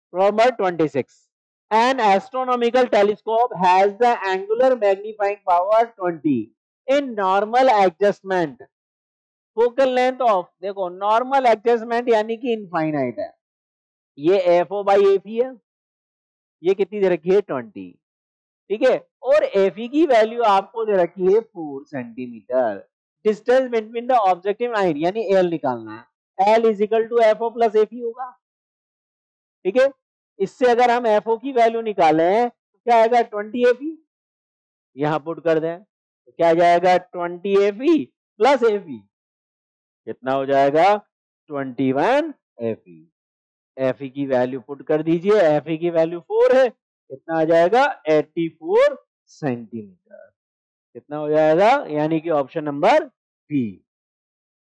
Number 26. An astronomical telescope has the angular magnifying power 20. In normal adjustment, focal length of, देखो normal adjustment यानी कि infinite है, ये F O by F है, ये कितनी दे रखी है 20, ठीक है, और एफ की वैल्यू आपको दे रखी है 4 centimetre. Distance between the objective line यानी एल निकालना है, L is equal to F O plus F होगा, ठीक है। इससे अगर हम एफ ओ की वैल्यू निकालें तो क्या आएगा 20 एफ ई, यहां पुट कर दें तो क्या जाएगा 20 F E plus F E, कितना हो जाएगा 21 एफ ई। एफ ई की वैल्यू पुट कर दीजिए, एफ ई की वैल्यू 4 है, कितना आ जाएगा 84 सेंटीमीटर, कितना हो जाएगा, यानी कि ऑप्शन नंबर बी।